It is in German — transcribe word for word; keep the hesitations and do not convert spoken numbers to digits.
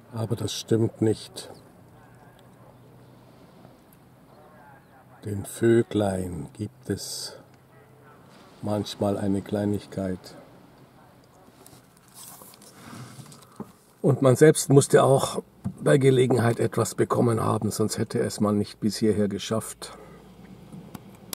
Aber das stimmt nicht. Den Vöglein gibt es manchmal eine Kleinigkeit. Und man selbst musste auch bei Gelegenheit etwas bekommen haben, sonst hätte es man nicht bis hierher geschafft.